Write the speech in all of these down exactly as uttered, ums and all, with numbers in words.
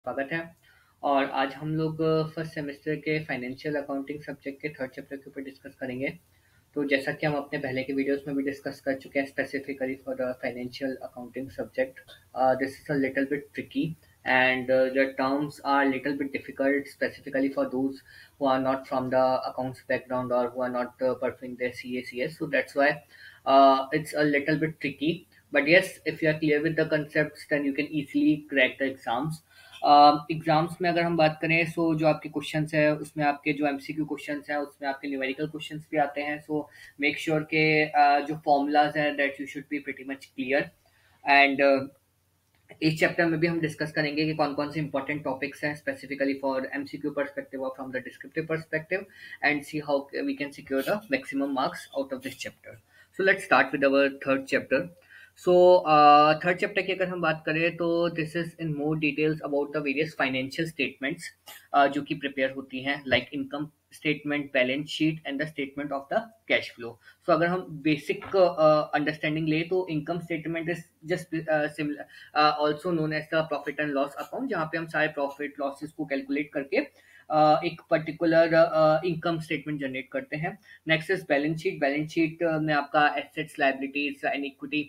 स्वागत है। और आज हम लोग फर्स्ट सेमेस्टर के फाइनेंशियल अकाउंटिंग सब्जेक्ट के थर्ड चैप्टर के ऊपर डिस्कस करेंगे। तो जैसा कि हम अपने पहले के वीडियोस में भी डिस्कस कर चुके हैं, specifically for the financial accounting subject this is a little bit tricky and uh, the terms are little bit difficult, specifically for those who are not from the accounts background or who are not uh, pursuing their C A C S. So that's why uh, it's a little bit tricky. But yes, if you are clear with the concepts, then you can easily crack the exams. Exams uh, में अगर हम बात करें, सो so, जो आपके questions है उसमें आपके जो एमसीक्यू क्वेश्चंस हैं उसमें आपके न्यूमेरिकल क्वेश्चंस भी आते हैं। सो मेक श्योर के uh, जो फॉर्मूलाज हैं that you should be pretty much clear. And इस चैप्टर में भी हम डिस्कस करेंगे कि कौन कौन से इंपॉर्टेंट टॉपिक्स हैं स्पेसिफिकली फॉर एमसीक्यू पर्सपेक्टिव और from the descriptive perspective, and see how we can secure the maximum marks out of this chapter. So let's start with our third chapter. So third chapter की अगर हम बात करें तो this is in more details about the various financial statements जो कि prepare होती हैं, like income statement, balance sheet and the statement of the cash flow. So अगर हम बेसिक अंडरस्टैंडिंग ले तो income statement is just similar, also known as the profit and loss account, जहाँ पे हम सारे प्रॉफिट लॉसेस को कैलकुलेट करके Uh, एक पर्टिकुलर इनकम स्टेटमेंट जनरेट करते हैं। Next is balance sheet. Balance sheet में आपका एसेट्स, लायबिलिटीज एंड इक्विटी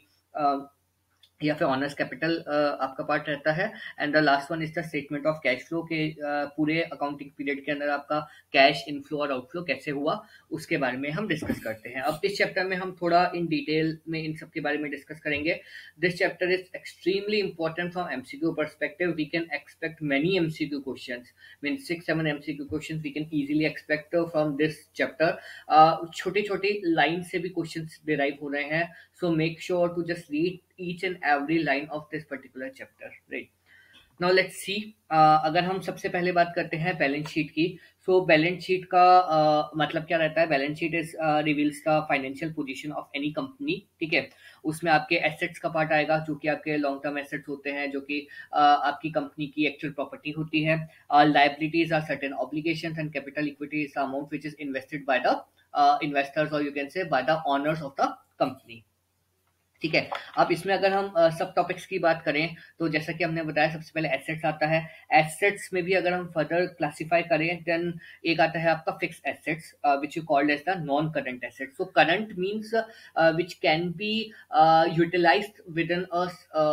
या फिर ऑनर्स कैपिटल आपका पार्ट रहता है। And the last one is the statement of cash flow के uh, पूरे अकाउंटिंग पीरियड के अंदर आपका कैश इनफ्लो और आउटफ्लो कैसे हुआ उसके बारे में हम डिस्कस करते हैं। अब इस चैप्टर में हम थोड़ा इन डिटेल में इन सब के बारे में डिस्कस करेंगे। This chapter is extremely important from MCQ perspective. We can expect many MCQ questions, mean six seven MCQ questions we can easily expect from this chapter. छोटी छोटी लाइन से भी क्वेश्चंस डिराइव हो रहे हैं, so make sure to just read each and every line of this particular chapter, right? Now let's see, uh, अगर हम सबसे पहले बात करते हैं बैलेंस शीट की। सो बैलेंस शीट का uh, मतलब क्या रहता है? Balance sheet is reveals the financial position of any company, ठीक है। उसमें आपके एसेट्स का पार्ट आएगा जो कि आपके लॉन्ग टर्म एसेट्स होते हैं, जो कि uh, आपकी कंपनी की एक्चुअल प्रॉपर्टी होती है। Liabilities are certain obligations and capital equity is the amount which is invested by the investors और you can say by the owners of the company, ठीक है। अब इसमें अगर हम सब टॉपिक्स की बात करें तो जैसा कि हमने बताया, सबसे पहले एसेट्स आता है। एसेट्स में भी अगर हम फर्दर क्लासिफाई करें देन एक आता है आपका fix assets which you called as the non current assets. So current means which can be utilized within a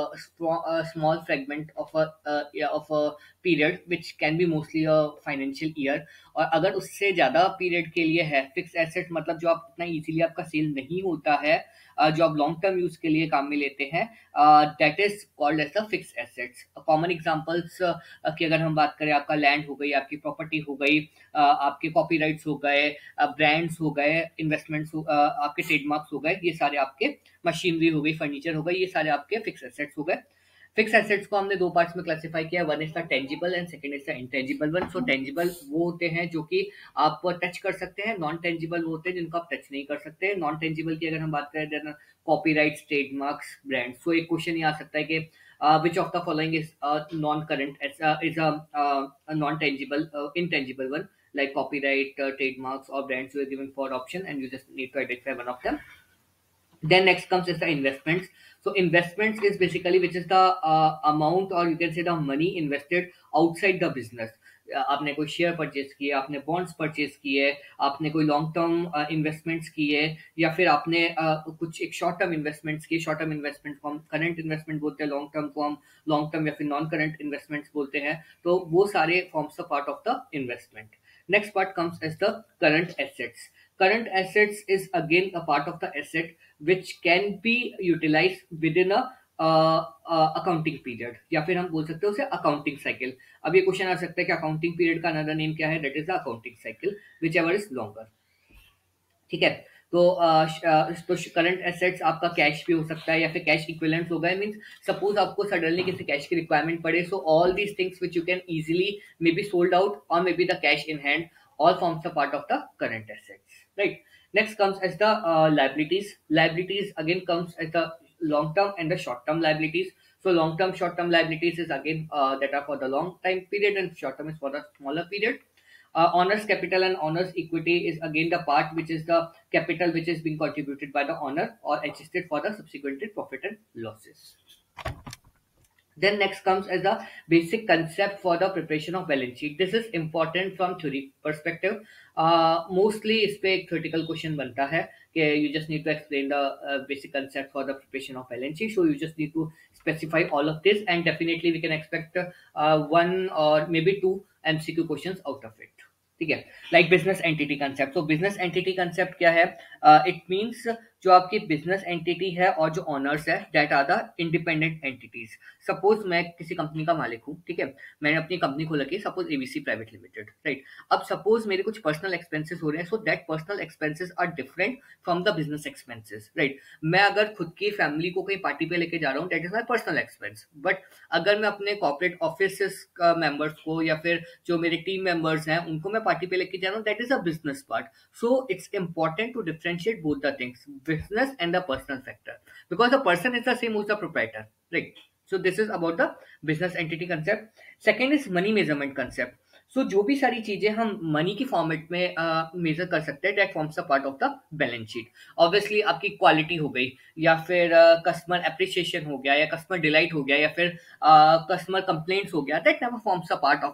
small fragment of of a period which can be mostly a financial year. और अगर उससे ज्यादा period के लिए है fix asset, मतलब जो आप इतना इजीली आपका सेल नहीं होता है, जो आप लॉन्ग टर्म यूज के लिए काम में लेते हैं, that is called as the fix assets. Common examples की अगर हम बात करें, आपका लैंड हो गई, आपकी प्रॉपर्टी हो गई, uh, आपके कॉपीराइट्स हो गए, ब्रांड्स हो गए, इन्वेस्टमेंट्स हो, uh, आपके ट्रेडमार्क्स हो गए, ये सारे आपके, मशीनरी हो गई, फर्नीचर हो गई, ये सारे आपके फिक्स एसेट्स हो गए। फिक्स एसेट्स को हमने दो पार्ट्स में क्लासिफाई किया, one is the tangible and second is the intangible one. So tangible वो होते हैं जो कि आप टच कर सकते हैं, नॉन टेंजिबल वो होते हैं जिनको आप टच नहीं कर सकते। नॉन टेंजिबल की अगर हम बात करें then copyrights, trademarks, brand. So एक क्वेश्चन ये आ सकता है कि which of the following is non current is a non tangible intangible one, like copyright, uh, trademarks or brands you are given for option and you just need to identify one of them. Then next comes is the investments. So investments is basically which is the uh, amount or you can say the money invested outside the business. Uh, आपने कोई share purchase किए, आपने bonds purchase किए, आपने कोई long term investments किए, या फिर आपने uh, कुछ एक शॉर्ट टर्म इन्वेस्टमेंट्स किए। शॉर्ट टर्म इन्वेस्टमेंट को हम करंट इन्वेस्टमेंट बोलते हैं, लॉन्ग टर्म को हम लॉन्ग टर्म या फिर नॉन करंट इन्वेस्टमेंट्स बोलते हैं। तो वो सारे forms a part of the investment. Next part comes as the current assets. Current assets is again a part of the asset which can be utilized within a accounting uh, period uh, या फिर हम बोल सकते हैं उसे accounting cycle. अब ये question आ सकता है कि अकाउंटिंग पीरियड का अनदर नेम क्या है? That is the accounting cycle whichever is longer, ठीक है। तो तो करंट एसेट्स आपका कैश भी हो सकता है या फिर कैश इक्विवेलेंट होगा। मींस सपोज आपको सडनली किसी कैश की रिक्वायरमेंट पड़े, so all these things which you can easily may be sold out और may be the cash in hand, all forms a part of the current assets, right? Next comes as the uh, liabilities. Liabilities again comes as the long term and the short term liabilities. So long term, short term liabilities is again uh, that are for the long time period and short term is for the smaller period. Uh, honors capital and honors equity is again the part which is the capital which is being contributed by the owner or adjusted for the subsequent profit and losses. Then next comes as the basic concept for the preparation of balance sheet. This is important from theory perspective. Uh, mostly इस पे एक theoretical question बनता है कि you just need to explain the uh, basic concept for the preparation of balance sheet. So you just need to specify all of this, and definitely we can expect uh, one or maybe two M C Q questions out of it. ठीक है, like business entity concept. तो business entity concept क्या है? It means जो आपकी business entity है और जो ऑनर्स है that are the independent entities. Suppose मैं किसी कंपनी का मालिक हूँ, ठीक है, मैंने अपनी कंपनी खोल रखी है, suppose ABC private limited, right. अब सपोज मेरे कुछ पर्सनल एक्सपेंसेस हो रहे हैं, so that personal expenses are different from the business expenses, right. मैं अगर खुद की फैमिली को कहीं पार्टी पे लेके जा रहा हूँ, that is my personal expense. But अगर मैं अपने कॉर्पोरेट ऑफिस मेंबर्स को या फिर जो मेरे टीम मेंबर्स हैं उनको मैं पार्टी पे लेके जा रहा हूँ, that is a business part. So it's important to differentiate both the things, business and the personal factor, because the person is the same who's the proprietor, right? So this is about the business entity concept. Second is money measurement concept. So जो भी सारी चीजें हम money की format में major uh, कर सकते हैं, that forms a part of the balance sheet. Obviously आपकी क्वालिटी हो गई, या फिर कस्टमर uh, एप्रिसिएशन हो गया, या कस्टमर डिलाइट हो गया, या फिर कस्टमर uh, कंप्लेंट्स हो गया, that never forms a part of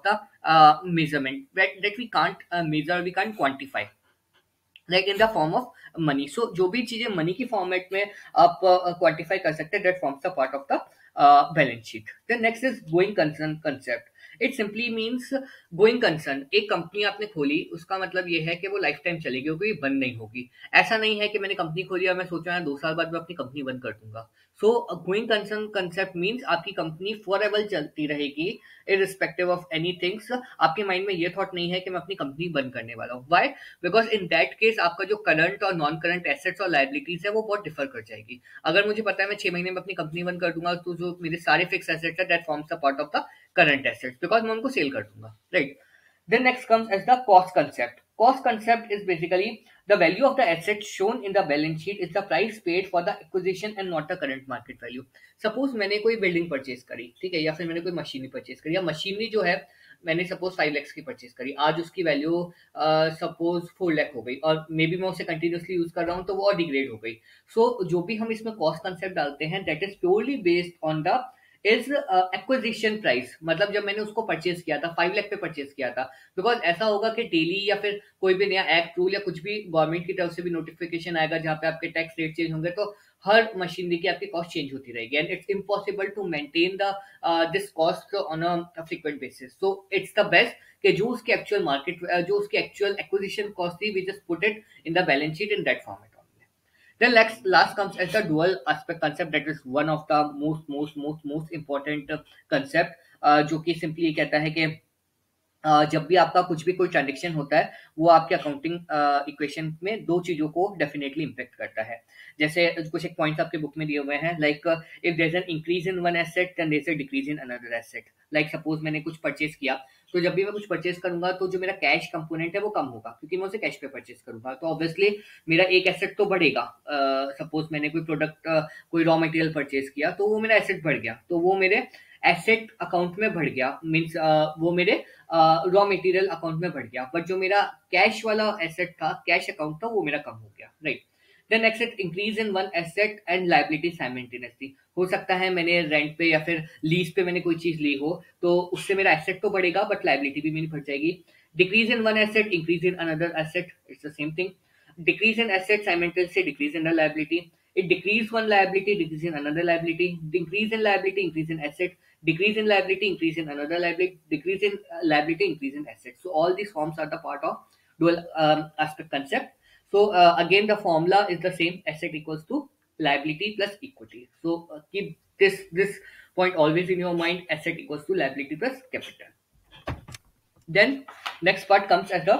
the measurement, that we can't measure, we can't quantify like in the form of money. So जो भी चीजें मनी की फॉर्मेट में आप क्वांटिफाई uh, कर सकते हैं, that forms the part of the balance sheet. Then next is going concern concept. It simply means going concern. एक कंपनी आपने खोली, उसका मतलब ये है कि वो लाइफ टाइम चलेगी, क्योंकि बंद नहीं होगी. ऐसा नहीं है कि मैंने कंपनी खोली और मैं सोच रहा हूँ दो साल बाद मैं अपनी कंपनी बंद कर दूंगा. So going concern concept means आपकी कंपनी फॉर एवर चलती रहेगी, इररिस्पेक्टिव ऑफ एनी थिंग्स. आपके माइंड में ये थॉट नहीं है कि मैं अपनी कंपनी बंद करने वाला हूँ. Why? Because in that case आपका जो करंट और नॉन करंट एसेट्स और लायबिलिटीज है वो बहुत डिफर कर जाएगी. अगर मुझे पता है मैं छह महीने में अपनी कंपनी बंद कर दूंगा, तो जो मेरे सारे फिक्स एसेट्स है that forms the part of the current assets, because मैं उनको सेल कर दूंगा, right. Then next comes as the cost concept. Cost concept is basically the value of the asset shown in the balance sheet is the price paid for the acquisition and not the current market value. Suppose मैंने कोई building purchase करी, ठीक है, या फिर मैंने कोई machinery purchase करी, या मशीनरी जो है मैंने सपोज फाइव लैक्स की परचेज करी, आज उसकी वैल्यू सपोज फोर लैख हो गई, और मे बी मैं उसे कंटिन्यूसली यूज कर रहा हूँ तो वो और डिग्रेड हो गई. सो so, जो भी हम इसमें कॉस्ट कंसेप्ट डालते हैं that is purely based on the is acquisition price. मतलब जब मैंने उसको परचेज किया था, फाइव लाख पे परचेज किया था, बिकॉज ऐसा होगा कि डेली या फिर कोई भी नया एक्ट रूल या कुछ भी गवर्नमेंट की तरफ से भी नोटिफिकेशन आएगा जहां पे आपके टैक्स रेट चेंज होंगे, तो हर मशीनरी की आपकी कॉस्ट चेंज होती रहेगी, and it's impossible to maintain the this cost on a frequent basis. So it's the best कि जो उसकी एक्चुअल मार्केट जो उसकी एक्चुअल एक्विजिशन कॉस्ट थी, we just put it in the balance sheet in that format. Then last, last comes as the dual aspect concept, that is one of the most most most most important concept, uh, जो कि simply ये कहता है कि Uh, जब भी आपका कुछ भी कोई ट्रांजेक्शन होता है वो आपके अकाउंटिंग इक्वेशन uh, में दो चीजों को डेफिनेटली इम्पेक्ट करता है. जैसे कुछ एक पॉइंट्स आपके बुक में दिए हुए हैं, like if there is an increase in one asset then there is a decrease in another asset. Like suppose मैंने कुछ परचेज किया, तो जब भी मैं कुछ परचेज करूंगा तो जो मेरा कैश कंपोनेंट है वो कम होगा, क्योंकि मैं उसे कैश पे परचेज करूंगा. तो ऑब्वियसली मेरा एक एसेट तो बढ़ेगा. सपोज uh, मैंने कोई प्रोडक्ट uh, कोई रॉ मटेरियल परचेज किया, तो वो मेरा एसेट बढ़ गया, तो वो मेरे एसेट अकाउंट में बढ़ गया, मीन्स uh, वो मेरे रॉ मटेरियल अकाउंट में बढ़ गया. बट जो मेरा कैश वाला एसेट था, कैश अकाउंट था, वो मेरा कम हो गया, right. Then next is increase in one asset and liability simultaneously. हो सकता है मैंने रेंट पे या फिर लीज पे मैंने कोई चीज ली हो, तो उससे मेरा एसेट तो बढ़ेगा बट लायबिलिटी भी मेरी बढ़ जाएगी. Decrease in one asset, increase in another asset, it's the same thing. Decrease in asset simultaneously decrease in the liability. It decrease one liability, decrease in another liability. Decrease in liability, increase in asset. Decrease in liability, increase in another liability. Decrease in uh, liability, increase in asset. So all these forms are the part of dual um, aspect concept. So uh, again, the formula is the same: asset equals to liability plus equity. So uh, keep this this point always in your mind: asset equals to liability plus capital. Then next part comes as the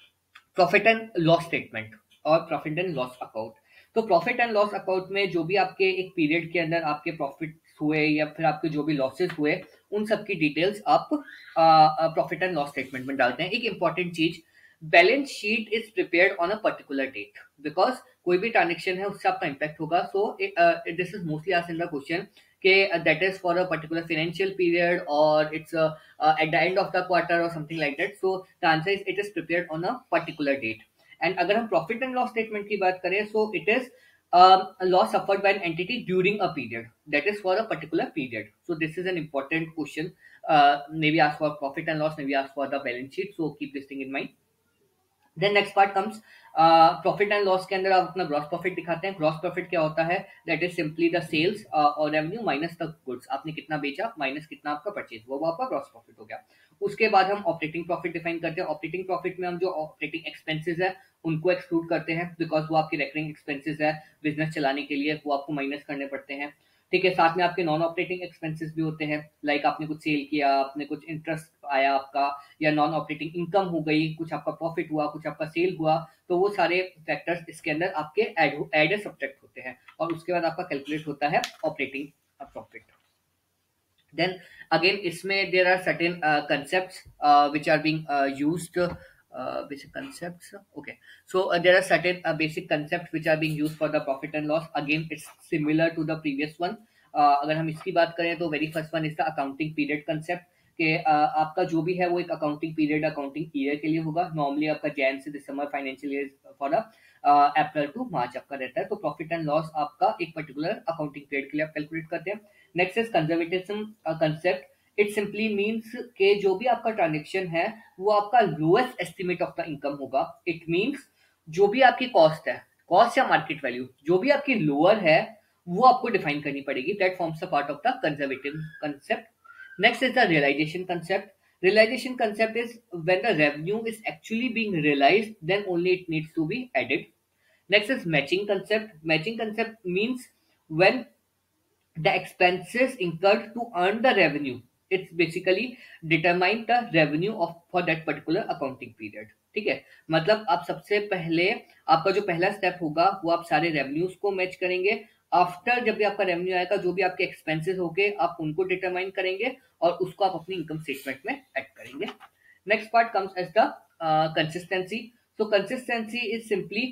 profit and loss statement और profit and loss account. तो profit and loss account में जो भी आपके एक period के अंदर आपके प्रॉफिट हुए या फिर आपके जो भी लॉसेस हुए, उन सब की डिटेल्स आप प्रॉफिट एंड लॉस स्टेटमेंट में डालते हैं. एक इंपॉर्टेंट चीज, balance sheet is prepared on a particular date, because कोई भी ट्रांजेक्शन है उससे आपका इंपैक्ट होगा. So this is mostly asked in the question के that is for a particular financial period और it's at the end of the quarter और something like that. So the answer is it is prepared on a particular date. And अगर हम profit and loss statement की बात करें, सो इट इज um, a loss suffered by an entity during a period, that is for a particular period. So this is an important question, uh, maybe ask for profit and loss, maybe ask for the balance sheet, so keep this thing in mind. Then next part comes profit and loss के अंदर आप अपना gross profit दिखाते हैं. Gross profit क्या होता है? That is simply the sales और रेवेन्यू माइनस द गुड्स. आपने कितना बेचा माइनस कितना आपका परचेज, वो आपका ग्रॉस प्रॉफिट हो गया. उसके बाद हम ऑपरेटिंग प्रॉफिट डिफाइन करते हैं. ऑपरेटिंग प्रॉफिट में हम जो ऑपरेटिंग एक्सपेंसेस है उनको एक्सक्लूड करते हैं, बिकॉज वो आपकी रेकरिंग एक्सपेंसेस है बिजनेस चलाने के लिए, वो आपको माइनस करने पड़ते हैं. ठीक है, साथ में आपके नॉन ऑपरेटिंग एक्सपेंसेस भी होते हैं, लाइक like आपने कुछ सेल किया, आपने कुछ इंटरेस्ट आया आपका, या नॉन ऑपरेटिंग इनकम हो गई, कुछ आपका प्रॉफिट हुआ, कुछ आपका सेल हुआ, तो वो सारे फैक्टर्स इसके अंदर आपके ऐड ऐड सब्ट्रैक्ट होते हैं, और उसके बाद आपका कैलकुलेट होता है ऑपरेटिंग प्रॉफिट. देन अगेन इसमें there are certain concepts which are being used. Uh, basic concepts. Okay, so uh, there are certain uh, basic concepts which are being used for the profit and loss. Again, it's similar to the previous one. uh, अगर हम इसकी बात करें तो very first one is the accounting period concept, कि uh, आपका जो भी है वो एक अकाउंटिंग पीरियड अकाउंटिंग ईयर के लिए होगा. नॉर्मली आपका जैन से दिसंबर financial year for April to March आपका रहता है. तो प्रॉफिट एंड लॉस आपका एक पर्टिकुलर अकाउंटिंग पीरियड के लिए आप कैलकुलेट करते हैं. Next is conservatism concept. It simply means के जो भी आपका ट्रांजेक्शन है वो आपका lowest estimate of the income होगा. इट मीन्स जो भी आपकी कॉस्ट है, कॉस्ट या मार्केट वैल्यू जो भी आपकी लोअर है वो आपको डिफाइन करनी पड़ेगी. That forms a part of the conservative concept. Next is the realisation concept. Realisation concept is when the revenue is actually being realised, then only it needs to be added. Next is matching concept. Matching concept means when the expenses incurred to earn the revenue, it's basically determine the revenue of for that particular accounting period. ठीक है, मतलब आप सबसे पहले आपका जो पहला step होगा वो आप सारे रेवेन्यूज को मैच करेंगे. आफ्टर जब भी आपका रेवेन्यू आएगा जो भी आपके एक्सपेंसेस होंगे आप उनको डिटरमाइन करेंगे और उसको आप अपनी इनकम स्टेटमेंट में ऐड करेंगे. Next part comes as the consistency. So consistency is simply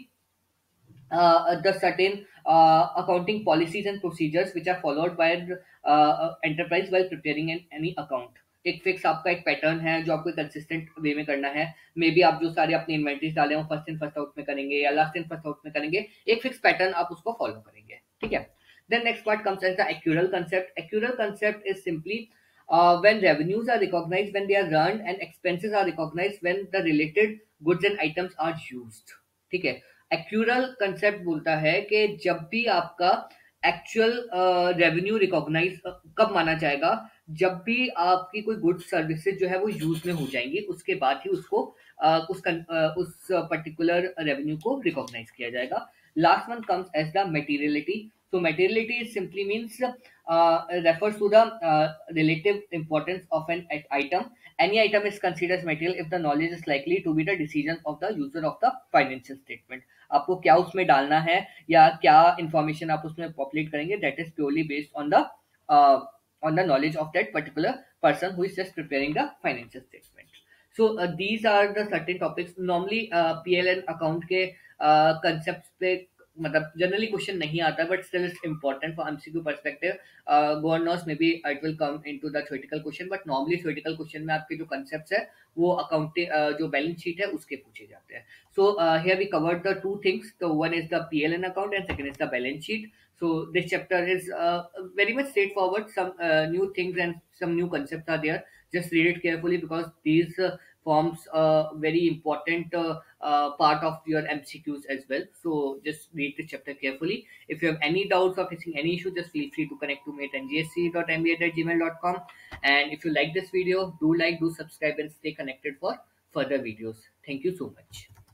uh, the certain uh, accounting policies and procedures which are followed by an uh, enterprise while preparing an, any account. एक fix आपका एक pattern है जो आपको consistent way में करना है. May be आप जो सारे अपने इन्वेंटरीज डाले हो फर्स्ट इन फर्स्ट आउट में करेंगे या लास्ट इन फर्स्ट आउट में करेंगे, एक फिक्स पैटर्न आप उसको फॉलो करेंगे. ठीक है. Then next part comes as the accrual concept. Accrual concept is simply uh, when revenues are recognized when they are earned and expenses are recognized when the related goods and items are used. ठीक है. Accrual concept बोलता है कि जब भी आपका actual revenue recognise कब माना जाएगा, जब भी आपकी कोई गुड्स सर्विसेज जो है वो यूज में हो जाएंगी, उसके बाद ही उसको uh, उस uh, उस पर्टिकुलर रेवेन्यू को रिकॉग्नाइज किया जाएगा. Last one comes as the materiality. So materiality simply means uh, refers to the uh, relative importance of an item. Any item is considered as material if the knowledge is likely to be the decision of the user of the financial statement. आपको क्या उसमें डालना है या क्या information आप उसमें populate करेंगे, that is purely based on the uh, on the knowledge of that particular person who is just preparing the financial statement. So uh, these are the certain topics. Normally uh, P L N account के uh, concepts पे मतलब generally question नहीं आता, but still it's important for MCQ perspective. God knows maybe it will come into the theoretical question, but normally theoretical question में आपके जो concepts है वो अकाउंटिंग uh, जो बैलेंस शीट है उसके पूछे जाते हैं. So here we covered the two things. तो वन इज द पीएलएन account and second is the balance sheet. So this chapter is uh, very much straightforward. Some uh, new things and some new concepts are there. Just read it carefully because these uh, forms a very important uh, uh, part of your M C Qs as well. So just read the chapter carefully. If you have any doubts or facing any issue, just feel free to connect to me at n g s c dot m b a at gmail dot com. And if you like this video, do like, do subscribe, and stay connected for further videos. Thank you so much.